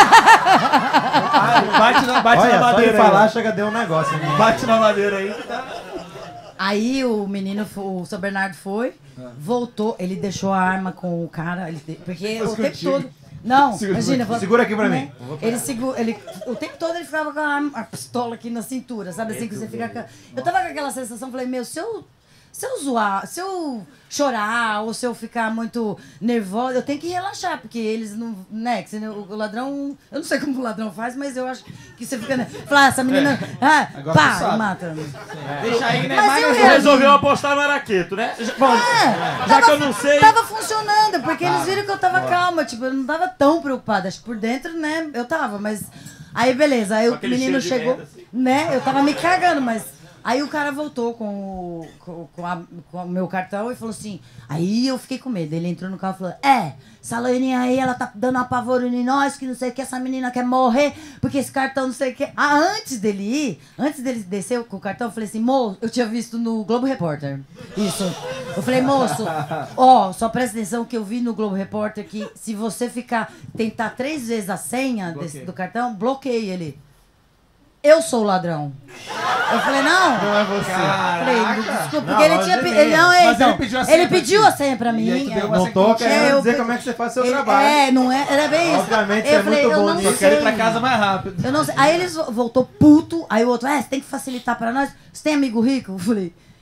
Bate na, bate Olha, na só ele madeira falar, aí. chega, deu um negócio. Né? Bate na madeira aí. Aí o menino, fo- o São Bernardo foi, voltou, ele deixou a arma com o cara, ele de- porque Mas o tempo contigo. todo... Não, Segura imagina. aqui. falou- Segura aqui pra né? mim. Eu vou Ele segura, ele, o tempo todo ele ficava com a, arma- a pistola aqui na cintura, sabe assim que você fica... com- Eu tava com aquela sensação, falei, meu, se eu, se eu zoar, se eu chorar ou se eu ficar muito nervosa, eu tenho que relaxar, porque eles não, né, que senão o ladrão, eu não sei como o ladrão faz, mas eu acho que você fica, né, falar, ah, essa menina, ah, agora tu pá, sabe. e mata. Deixa aí, né? Mas Mais eu um. reagi. resolveu apostar no Araqueto, né? Já- Bom, É, já tava- que eu não sei. Tava funcionando, porque eles viram que eu tava calma, tipo, eu não tava tão preocupada. Acho que por dentro, né, eu tava, mas. Aí beleza, aí o aquele menino cheiro de chegou, merda, assim. né? Eu tava me cagando, mas. Aí o cara voltou com o, com, com a- com o meu cartão e falou assim. Aí eu fiquei com medo. Ele entrou no carro e falou: É, essa loirinha aí, ela tá dando apavoro em nós, que não sei o que, essa menina quer morrer, porque esse cartão não sei o que. Ah, antes dele ir, antes dele descer com o cartão, eu falei assim: Moço, eu tinha visto no Globo Repórter. Isso. Eu falei: Moço, ó, só presta atenção que eu vi no Globo Repórter que se você ficar, tentar três vezes a senha desse, do cartão, bloqueie ele. Eu sou o ladrão. Eu falei, não. Não é você. Falei, desculpa, Não, porque ele mas tinha. é pe- mesmo. Ele, não, é, Mas então, ele pediu a senha ele pra pediu ti. a senha pra mim. E aí tu deu é. uma Não tô É, querendo eu dizer pe- como é que você faz seu Ele- trabalho. É, não é, era bem isso. Obviamente, eu isso é falei, muito eu bom, não só sei. Quero ir pra casa mais rápido. Eu não sei. Aí eles vo- voltou puto, aí o outro, é, você tem que facilitar pra nós. Você tem amigo rico? Eu falei,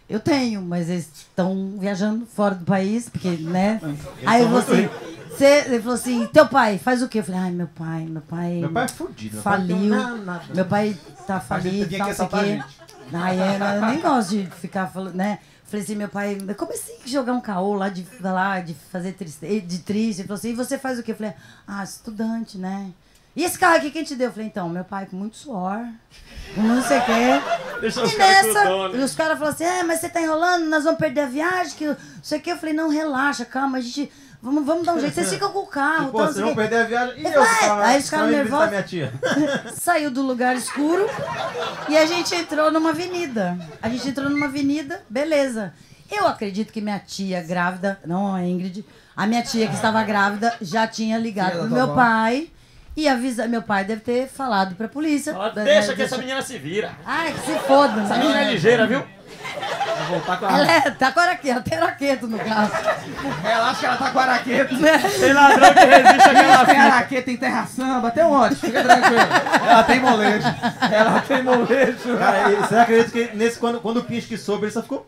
Eu tenho, mas eles estão viajando fora do país, porque, né? Aí eu falou assim, cê, ele falou assim, teu pai faz o quê? Eu falei, ai, meu pai, meu pai... Meu pai é fudido. Faliu. Meu pai, não, nada. Meu pai tá falido, vinha tal, aqui sei o assaltar a quê. gente. Ai, é, eu nem gosto de ficar falando, né? Falei assim, meu pai, eu comecei a jogar um caô lá de, lá, de fazer triste, de triste. Ele falou assim, e você faz o quê? Eu falei, ah, estudante, né? E esse carro aqui, quem te deu? Eu falei, então, meu pai com muito suor, com não sei o quê. Deixa os E caras nessa, com dó, né? e os caras falaram assim, é, mas você tá enrolando, nós vamos perder a viagem, que não sei o quê. Eu falei, não, relaxa, calma, a gente, vamos, vamos dar um jeito. Vocês ficam com o carro, Pô, tal, não vocês sei vão o quê. perder a viagem. E Ele eu vai, que tava- aí os caras tava indo visitar nervosos. minha tia. Saiu do lugar escuro e a gente entrou numa avenida. A gente entrou numa avenida, beleza. Eu acredito que minha tia grávida, não a Ingrid, a minha tia que estava grávida já tinha ligado Tia da pro meu tua pai e avisa, meu pai deve ter falado pra polícia. Fala, Da- deixa da- que essa menina se vira. Ai, que se foda. Essa menina é ligeira, viu? Vou voltar com a... Ela é, tá com araqueto, tem araqueto no carro. Relaxa que ela tá com araqueto. Tem ladrão que resiste àquela Tem fita. araqueta, tem terra samba, tem um monte, fica tranquilo. Ela tem molejo. Ela tem molejo. Cara, e você acredita que nesse, quando, quando o Pinch que soube, ele só ficou...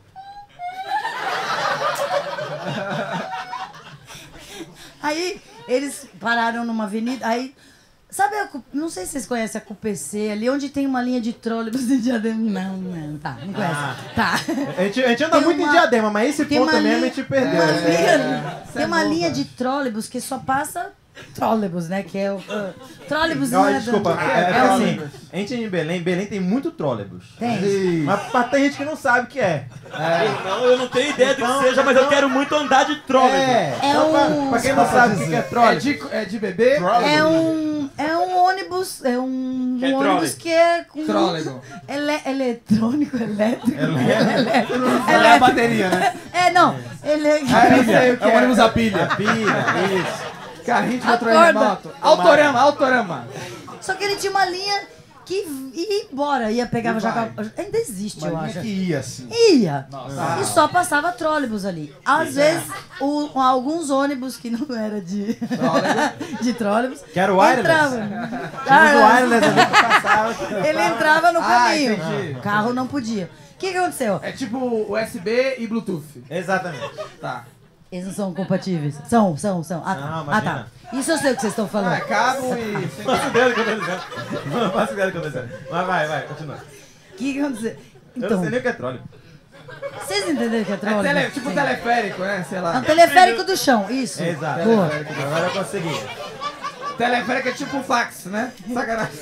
Aí eles pararam numa avenida, aí... Sabe, a, Cu- não sei se vocês conhecem a C U P C, ali onde tem uma linha de trólebus de Diadema. Não, não, tá, não conhece. Ah. Tá. A gente, a gente anda Tem muito uma- em Diadema, mas esse Tem ponto uma mesmo a linha, gente perdeu. uma É. linha- Isso tem é uma bom, linha cara. de trólebus que só passa trólebus, né? Que é o... Uh, trólebus Não, não é... desculpa, da- é, é, é o- assim, a gente em Belém, Belém tem muito trólebus. Tem. Mas, mas tem gente que não sabe o que é. Não, eu não tenho ideia do Então- que seja, mas eu então- quero muito andar de trólebus. É, É só pra, um- pra quem não sabe o que que é É trólebus. de, é de bebê? É um, é um ônibus, é um, Que é um ônibus trole. que é com... Trólego. Ele, eletrônico, elétrico. Ela é a bateria, né? É, não. Ele é... Ah, eu sei o que É o é. ônibus a pilha. A pilha, isso. Carrinho de controle Acorda. remoto. Autorama, autorama. Só que ele tinha uma linha que ia embora, ia pegava E já... vai. Ainda existe, eu Uma acho. linha que ia assim. Ia. E só passava trólebus ali. Às vezes, o- alguns ônibus que não era de de trólebus. Que era o wireless? entrava. Tinha os wireless ali que passava. Ele entrava no Ah, caminho. entendi. O carro não podia. O que, que aconteceu? É tipo U S B e Bluetooth. Exatamente. Tá. Eles não são compatíveis. São, são, são. Ah, Não, tá. Ah, imagina. tá. Isso eu sei o que vocês estão Ah, falando. é cabo e... Não faço ideia do que eu tô dizendo. Não faço ideia do que eu tô dizendo. Mas vai, vai, continua. O que, que aconteceu? Eu não Então, sei nem o que é trólebus. vocês entenderam que é É trólebus? tele, tipo Sim. teleférico, né? Sei É lá. um teleférico do chão, isso. Exato. Boa. Agora eu consegui. Teleférico é tipo fax, né? Sacanagem.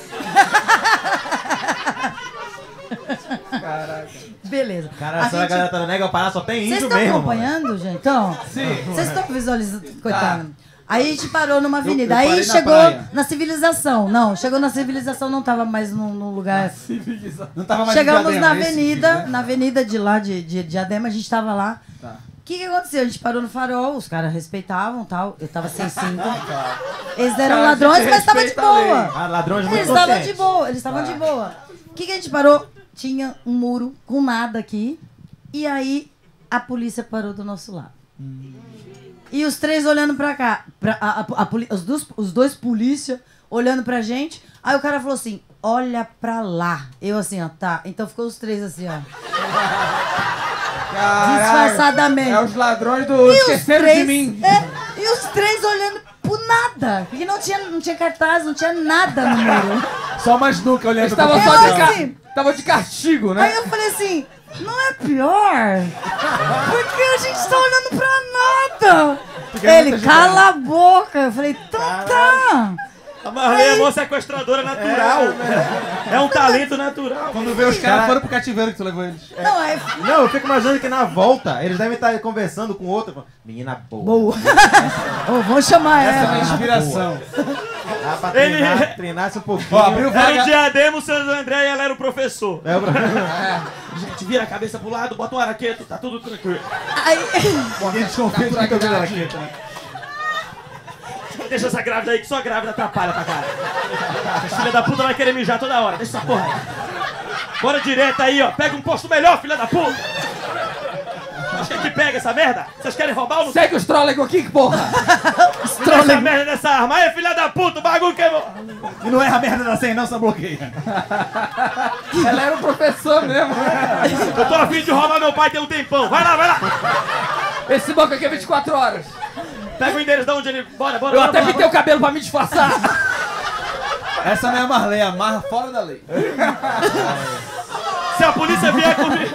Caraca. Beleza. Cara, A essa gente- galera tá no Nega Pará só tem Vocês índio estão mesmo. acompanhando, gente? Então, Sim. vocês estão visualizando, coitado. Aí a gente parou numa avenida. eu Aí parei na chegou praia. na civilização. Não, chegou na civilização, não tava mais num, num lugar. Não tava mais Chegamos em na Diadema, esse avenida, vídeo, né? na avenida de lá, de, de Diadema, a gente tava lá. Tá. O que, que aconteceu? A gente parou no farol, os caras respeitavam tal. Eu tava sem cinto. Eles eram Cara, a gente ladrões, mas tava de respeita a lei. boa. Ah, ladrões muito Eles estavam de conscientes. boa, eles estavam de boa. O que, que a gente parou? Tinha um muro com nada aqui. E aí a polícia parou do nosso lado. E os três olhando pra cá. Pra, a, a, a poli- os, dois, os dois polícia olhando pra gente. Aí o cara falou assim: olha pra lá. Eu assim, ó, tá. Então ficou os três assim, ó. Caralho. Disfarçadamente. É os ladrões do E os Esqueceram três, de Mim. é, e os três olhando pro nada. Porque não tinha, não tinha cartaz, não tinha nada no muro. Só mais nunca olhando Eles pra estavam Eu só de, ca... assim. Tava de castigo, né? Aí eu falei assim, não é pior? Porque a gente tá olhando pra nada. Ele, cala a boca. Eu falei, então tá. A Marley é uma sequestradora natural. É, um talento natural. Quando vê os caras foram pro cativeiro que tu levou eles. Não, aí... Não, eu fico imaginando que na volta eles devem estar conversando com o outro. falando, menina boa. Boa. Ô, vamos chamar Essa é a ela. inspiração. Dá pra Ele- treinar, treinasse um pouquinho. Ó, abriu Era o vaga. Diadema, o Santo André e ela era o professor. É, bro. Gente, vira a cabeça pro lado, bota um araqueto, tá tudo tranquilo. Aí... Ninguém desconfia de que eu vi na raqueta. Deixa essa grávida aí, que só grávida atrapalha pra cara. Essa filha da puta vai querer mijar toda hora, deixa essa porra aí. Bora direto aí, ó. Pega um posto melhor, filha da puta. Quem que pega essa merda? Vocês querem roubar ou não? Segue os trollegos aqui, porra! Tira essa merda dessa arma. Aí, filha da puta, o bagulho queimou. E não é a merda da senha, não, só bloqueia. Ela era o professor mesmo. Eu tô a fim de roubar meu pai tem um tempão. Vai lá, vai lá. Esse banco aqui é vinte e quatro horas. Pega o endereço de onde ele... Bora, bora, Eu bora, até bora, pintei o cabelo pra me disfarçar. Essa não é a Marley, a Marra fora da lei. Se a polícia vier comigo...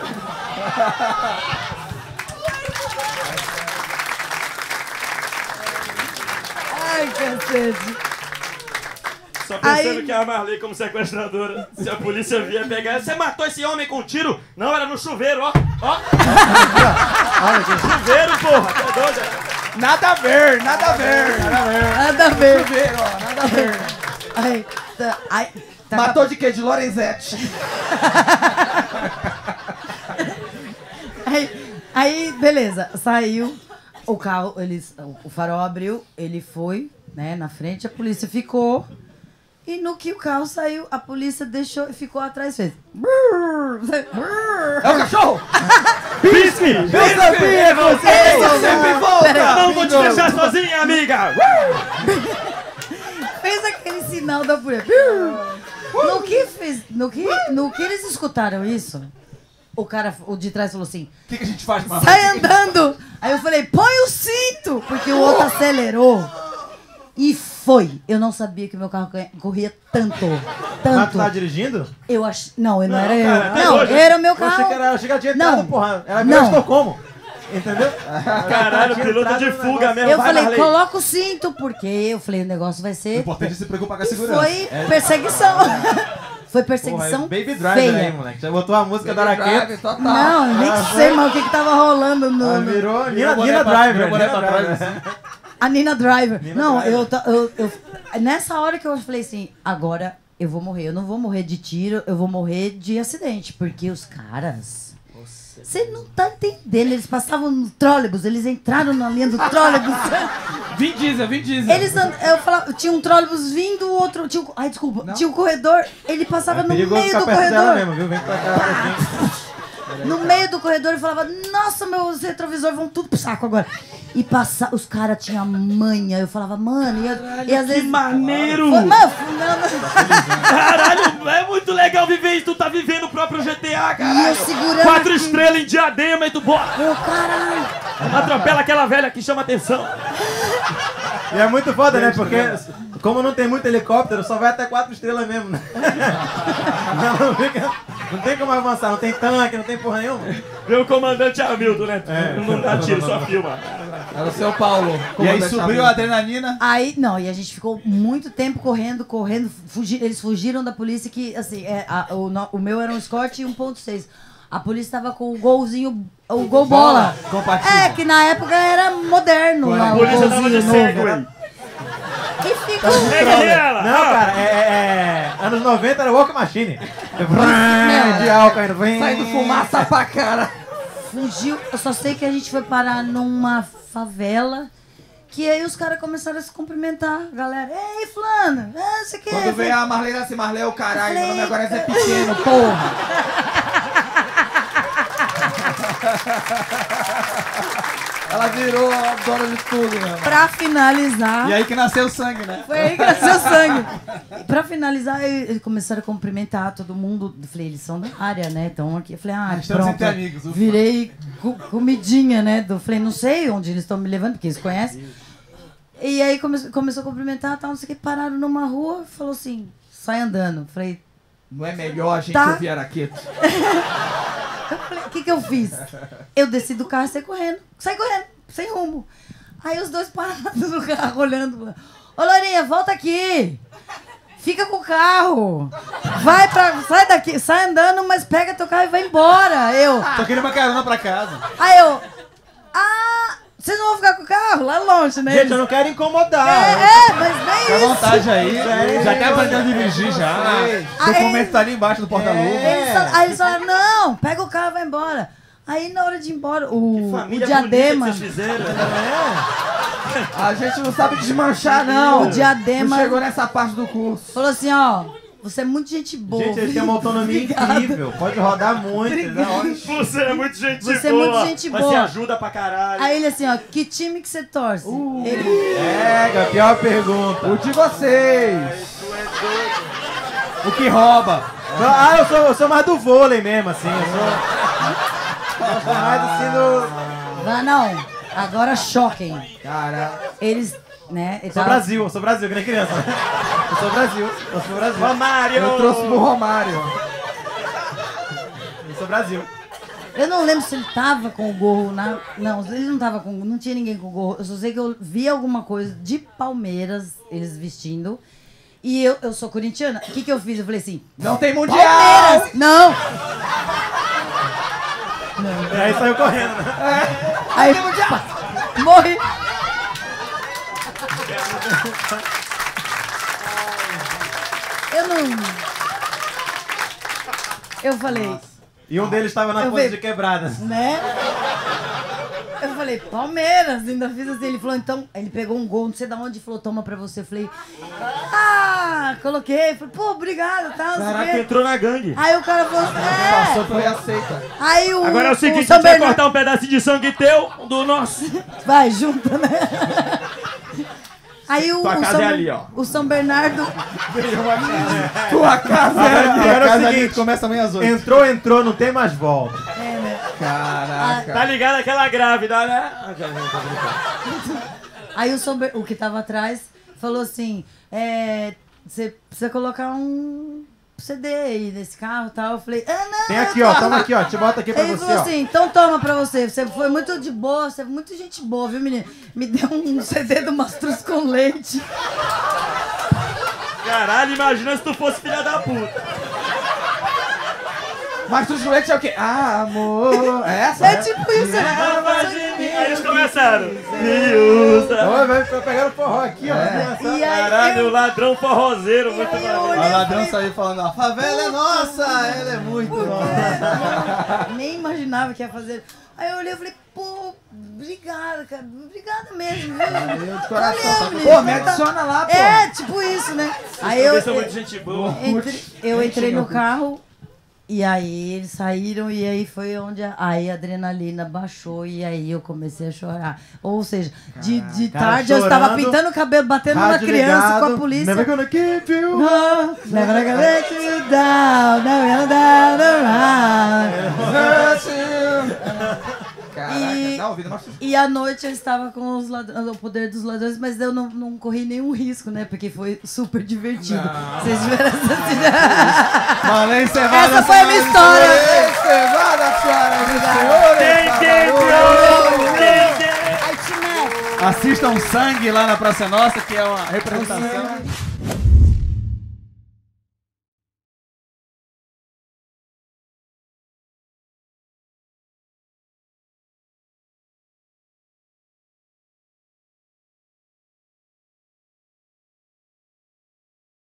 Ai, cacete. Só pensando Aí- que é a Marley como sequestradora. Se a polícia vier pegar... Você matou esse homem com um tiro? Não, era no chuveiro, ó. Ó. Chuveiro, porra. Tá doido? Nada a ver, nada a ver. Nada a ver. Ver, ó, nada a ver. Ai, tá, ai, tá Matou de quê? De Lorenzetti. Aí, aí, beleza, saiu o carro, eles, o farol abriu, ele foi, né, na frente, a polícia ficou. E no que o carro saiu, a polícia deixou e ficou atrás, fez. É o cachorro! Pisque! Eu sabia, você sempre volta! Não vou te deixar sozinha, amiga! Fez aquele sinal da polícia. No que, fez, no, que, no que eles escutaram isso, o cara, o de trás falou assim, O que, que a gente faz, Marley? sai andando! Aí eu falei, põe o cinto! Porque o outro acelerou. E foi. Eu não sabia que meu carro corria tanto. Mas tu Tanto. tá dirigindo? Eu ach... Não, eu não, Não, era cara, eu. até Não, hoje- era o meu Eu achei carro. que era, eu achei que ela tinha Não. entrado, porra. Ela Não. virou Estocolmo. Entendeu? Caralho, Tinha piloto entrado de no fuga negócio. mesmo. Eu Vai, falei, Marley. coloca o cinto, porque eu falei, o negócio vai O ser. importante é se preocupar com a E segurança. foi É, perseguição. Foi Porra, perseguição Baby Driver feia. aí, moleque. Já botou a música da Araqueta. total. Não, eu nem Ah, sei foi? mais o que, que tava rolando no. Ah, no- virou Virou Nina, boné Nina pra- Driver. virou boné Nina pra trás, Driver. assim. A Nina Driver. Nina não, Driver. Eu, ta- eu, eu. Nessa hora que eu falei assim, agora eu vou morrer. Eu não vou morrer de tiro, eu vou morrer de acidente. Porque os caras. Você não tá entendendo. Eles passavam no trólebus, eles entraram na linha do trólebus. Vin Diesel, Vin Diesel. Eles and... Eu falava, tinha um trólebus vindo, o outro. Tinha um... Ai, desculpa. Tinha um corredor, ele passava É no perigoso meio ficar do perto dela corredor. mesmo, viu? Vem pra cá um pouquinho. No meio do corredor e falava, nossa, meus retrovisores vão tudo pro saco agora. E passa, os caras tinham manha. Eu falava, mano, e, a- e às Que vezes. maneiro! Foi- Mano, não, não. Caralho, é muito legal viver isso. Tu tá vivendo o próprio G T A, E eu caralho. segurando. Quatro aqui. estrelas em Diadema e tu bora. Ô, caralho. Atropela aquela velha que chama atenção. E é muito foda, né? Porque como não tem muito helicóptero, só vai até quatro estrelas mesmo, né? Não, fica- não tem como avançar, não tem tanque, não tem porra nenhuma. Vê o comandante Hamilton, né? É. Não dá tiro, só filma. Era o seu Paulo. E aí comandante subiu a Hamilton. adrenalina. Aí, não, e a gente ficou muito tempo correndo, correndo. Fugi, eles fugiram da polícia que, assim, é, a- o, no- o meu era um Escort e um ponto seis. A polícia tava com o golzinho, o gol bola. Compatível. É, que na época era moderno lá, A o polícia tava de golzinho novo. Segway. E ficou... Pega ela! Não, cara, é, é- é- anos noventa era Walk Machine. De álcool ainda. Vem. Saindo fumaça pra cara. Fugiu, eu só sei que a gente foi parar numa favela, que aí os caras começaram a se cumprimentar, galera. Ei, fulano, é, você quer... Quando veio a Marley, assim, Marley é o caralho, meu nome agora é Zé Pequeno, porra. Ela virou a dona de tudo, meu. Pra finalizar... E aí que nasceu o sangue, né? Foi aí que nasceu sangue. Pra finalizar, eu- eles começaram a cumprimentar todo mundo. Eu falei, eles são da área, né? Estão aqui. Eu falei, ah, Estamos pronto. entre amigos, ufa. Virei co- comidinha, né? Eu falei, não sei onde eles estão me levando, porque eles conhecem. E aí come- começou a cumprimentar, tal, não sei o que. Pararam numa rua e falou assim, sai andando. Eu falei, Não é melhor a gente Tá. ouvir Araqueto? eu falei, o que que eu fiz? Eu desci do carro e saí correndo. Saí correndo, sem rumo. Aí os dois parados no carro, olhando. Ô, Lourinha, volta aqui. Fica com o carro. Vai pra... Sai daqui, sai andando, mas pega teu carro e vai embora. Eu... Tô querendo uma carona pra casa. Aí eu... Ah... Vocês não vão ficar com o carro? Lá longe, né? Gente, eu não quero incomodar. É, é, mas Fica nem à isso. vontade aí. É, Já até é, aprendeu a dirigir já. O documento tá ali embaixo do porta-luva. Eles fal- Aí eles falaram, não, pega o carro e vai embora. Aí na hora de ir embora, o, o Família Diadema... bonita que vocês fizeram. A gente não sabe desmanchar, não. O Diadema- Não chegou nessa parte do curso. Falou assim, ó, Você é muito gente boa. Gente, ele tem uma autonomia Obrigada. incrível. Pode rodar muito. Obrigada. Né? Você é muito gente Você é boa. muito gente Mas boa. você ajuda pra caralho. Aí ele assim, ó, que time que você torce? Uh. Ele, É, pior pergunta. O de vocês. O que rouba. Ah, eu sou, eu sou mais do vôlei mesmo, assim. Eu sou, eu sou mais assim do... não, não, agora choquem. Cara. Eles, né? ele Sou tava- Brasil, eu sou Brasil, que nem criança. Eu sou Brasil, eu sou Brasil. Romário! Eu trouxe pro Romário. Eu sou Brasil. Eu não lembro se ele tava com o gorro na. Não, ele não tava com. Não tinha ninguém com o gorro. Eu só sei que eu vi alguma coisa de Palmeiras, eles vestindo. E eu, eu sou corintiana. O que, que eu fiz? Eu falei assim. Não tem mundial. Palmeiras! Não! E aí saiu correndo, né? Aí, pá, morri. Eu não. Eu falei, E um deles estava na Eu pose vi- de quebrada. né? Eu falei, Palmeiras, ainda fiz assim. Ele falou, então, ele pegou um gol, não sei de onde, e falou, toma pra você. Eu falei, ah, coloquei. Falei, pô, obrigado, tá? não sei o Caraca, quê. entrou na gangue. Aí o cara falou, é. Passou, foi aceita. Aí o. Agora é o seguinte, São a gente vai Bernardo- cortar um pedacinho de sangue teu, do nosso. Vai, junta, né? Aí o, Tua o casa São, é ali, ó. o São Bernardo. Tua casa Agora- é ali. agora é o A casa seguinte, ali começa amanhã às oito. Entrou, entrou, não tem mais volta. É, né? Caraca. Tá ligado aquela grávida, né? Aí o, São Ber- o que tava atrás falou assim: é, você precisa colocar um C D aí nesse carro e tal. Eu falei, ah, não. Tem eu aqui, tô- ó, toma aqui, ó. Te bota aqui pra Ele você, falou ó. assim, então toma pra você. Você foi muito de boa, você foi muito gente boa, viu, menino? Me deu um C D do Mastruz com leite. Caralho, imagina se tu fosse filha da puta. Mas tu joelhos é o quê? Ah, amor. É essa? É tipo isso, né? Aí eles começaram. Me usa. Ó, vai vai pegar o forró aqui, ó. É. E aí, Caralho, o eu, ladrão forrozeiro, e muito aí eu maneiro. olhei O e ladrão falei, saiu falando, a favela é nossa, ela é muito nossa. nem imaginava que ia fazer. Aí eu olhei e falei, pô, obrigada, cara. Obrigada mesmo, viu? Eu de coração. Valeu, tá- menino. Pô, me adiciona lá, pô. É, tipo isso, né? Aí eu, Vocês são muito gente boa. entre- eu entrei no carro e aí eles saíram e aí foi onde a, aí a adrenalina baixou e aí eu comecei a chorar. Ou seja, de, de Cara, tarde eu estava chorando, pintando o cabelo, batendo na rádio criança ligado, com a polícia. Never gonna keep you. No, never gonna let you down, never gonna down around. Caraca, E- dá ouvido, mostra. E à noite eu estava com os ladrões, o poder dos ladrões, mas eu não, não corri nenhum risco, né? Porque foi super divertido. Vocês tiveram essa Marlene Cevada. Essa foi a minha história. Marlene Cevada, senhoras e senhores. Quem, quem, Valeu. quem, quem? Ai, Timé! Assistam Sangue lá na Praça Nossa, que é uma representação.